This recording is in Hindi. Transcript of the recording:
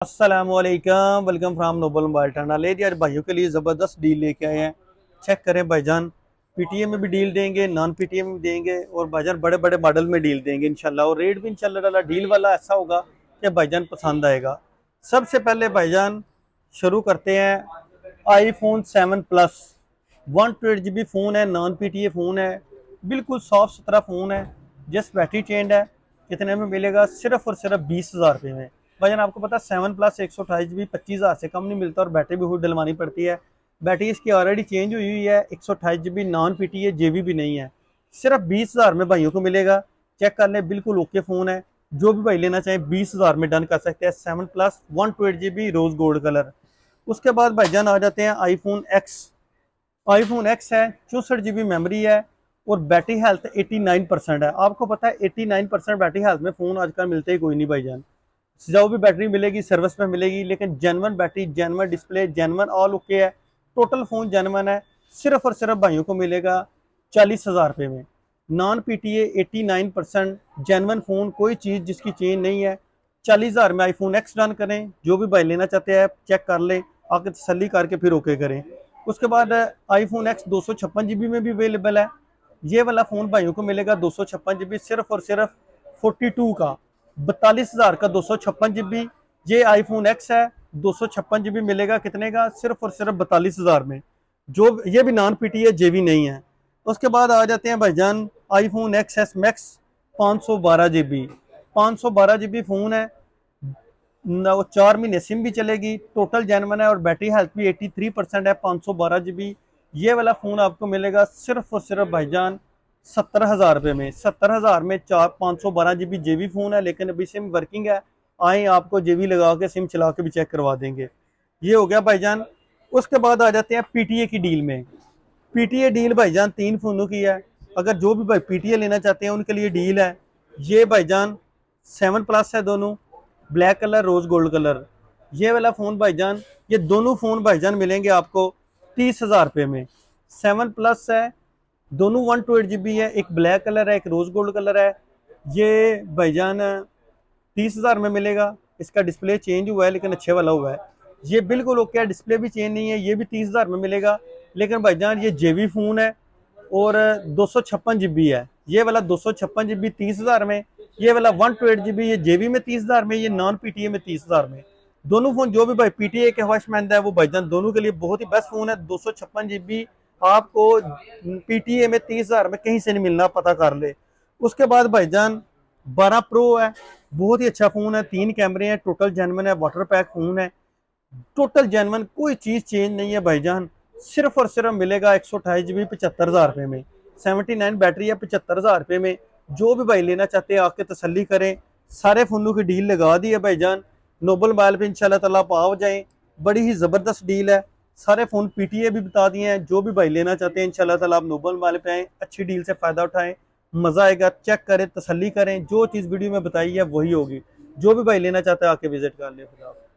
अस्सलामुअलैकुम, वेलकम फ्राम नोबल मोबाइल टाना। ले यार भाइयों के लिए ज़बरदस्त डील लेके आए हैं। चेक करें भाईजान, पीटीए में भी डील देंगे, नॉन पीटीए में भी देंगे और भाईजान बड़े बड़े मॉडल में डील देंगे इंशाल्लाह। और रेट भी इंशाल्लाह डील वाला ऐसा होगा कि भाईजान पसंद आएगा। सबसे पहले भाईजान शुरू करते हैं आईफोन 7 प्लस। 128 GB फ़ोन है, नॉन पीटीए फ़ोन है, बिल्कुल साफ सुथरा फ़ोन है, जस्ट बैटरी चेंज है। कितने में मिलेगा? सिर्फ और सिर्फ 20,000 रुपये में। भाईजान आपको पता है 7 प्लस 128 GB 25,000 से कम नहीं मिलता और बैटरी भी खुद डलवानी पड़ती है। बैटरी इसकी ऑलरेडी चेंज हुई है। 128 GB नॉन पीटीए जेबी भी नहीं है, सिर्फ 20,000 में भाइयों को मिलेगा। चेक कर ले, बिल्कुल ओके फ़ोन है। जो भी भाई लेना चाहे 20,000 में डन कर सकते हैं। 7 plus 128 GB rose gold colour. उसके बाद भाईजान आ जाते हैं आईफोन एक्स। आईफोन एक्स है, 64 GB मेमोरी है और बैटरी हेल्थ 89% है। आपको पता है 89% बैटरी हेल्थ में फ़ोन आजकल मिलते ही कोई नहीं भाईजान। जो भी बैटरी मिलेगी सर्विस में मिलेगी, लेकिन genuine battery, genuine display, genuine all okay है। टोटल फ़ोन जेनवन है। सिर्फ और सिर्फ भाइयों को मिलेगा 40,000 रुपये में। नॉन पीटीए 89% जेनवन फ़ोन, कोई चीज़ जिसकी चेंज नहीं है। 40,000 में आईफोन एक्स डन करें। जो भी भाई लेना चाहते हैं चेक कर लें, आके तसल्ली करके फिर ओके करें। उसके बाद आईफोन एक्स 256 GB में भी अवेलेबल है। ये वाला फ़ोन भाइयों को मिलेगा 256 GB, सिर्फ और सिर्फ 42 का, 42,000 का 256 GB। ये आईफोन एक्स है, 256 GB मिलेगा कितने का? सिर्फ और सिर्फ 42,000 में। जो ये भी नॉन पीटीए जेबी नहीं है। उसके बाद आ जाते हैं भाईजान iPhone X S Max 512 GB। 512 GB phone है, 4 महीने सिम भी चलेगी, टोटल जेनवन है और बैटरी हेल्थ भी 83% है। 512 GB ये वाला फ़ोन आपको मिलेगा सिर्फ और सिर्फ भाईजान 70,000 रुपये में। 70,000 में 512 GB जेबी फ़ोन है, लेकिन अभी सिम वर्किंग है। आए आपको जेबी लगा के सिम चला के भी चेक करवा देंगे। ये हो गया भाईजान। उसके बाद आ जाते हैं पीटीए की डील में। पीटीए डील भाईजान 3 फ़ोनों की है। अगर जो भी भाई पीटीए लेना चाहते हैं उनके लिए डील है। ये भाईजान 7 प्लस है, दोनों black colour, rose gold colour. ये वाला फ़ोन भाईजान, ये दोनों फ़ोन भाईजान मिलेंगे आपको 30,000 रुपये में। 7 प्लस है, दोनों 128 GB है, एक ब्लैक कलर है, एक रोज गोल्ड कलर है। ये भाईजान 30,000 में मिलेगा। इसका डिस्प्ले चेंज हुआ है लेकिन अच्छे वाला हुआ है। ये बिल्कुल ओके है, डिस्प्ले भी चेंज नहीं है। ये भी 30,000 में मिलेगा, लेकिन भाईजान ये जेबी फ़ोन है और 256 GB है। ये वाला 256 GB 30,000 में, ये वाला 128 GB ये जेबी में 30,000 में, ये नॉन पीटीए में 30,000 में। दोनों फ़ोन जो भी भाई पीटीए के ख्वाहिशमंद है वो भाईजान दोनों के लिए बहुत ही बेस्ट फ़ोन है। 256 GB आपको पीटीए में 30,000 में कहीं से नहीं मिलना, पता कर ले। उसके बाद भाईजान 12 प्रो है, बहुत ही अच्छा फ़ोन है। 3 कैमरे हैं, टोटल जेनवन है, वाटर पैक फ़ोन है, टोटल जेनवन, कोई चीज़ चेंज नहीं है भाईजान। सिर्फ और सिर्फ मिलेगा 128 GB 75,000 रुपये में। 79 बैटरी है, 75,000 रुपये में। जो भी भाई लेना चाहते हैं आके तसल्ली करें। सारे फ़ोनों की डील लगा दी है भाईजान। नोबल मोबाइल पे इंशाल्लाह ताला आप आ जाएँ, बड़ी ही ज़बरदस्त डील है। सारे फ़ोन पीटीए भी बता दिए हैं। जो भी भाई लेना चाहते हैं इंशाल्लाह ताला आप नोबल मोबाइल पे आएँ, अच्छी डील से फ़ायदा उठाएँ, मज़ा आएगा। चेक करें, तसल्ली करें, जो चीज़ वीडियो में बताई है वही होगी। जो भी भाई लेना चाहता है आके विजिट कर ले।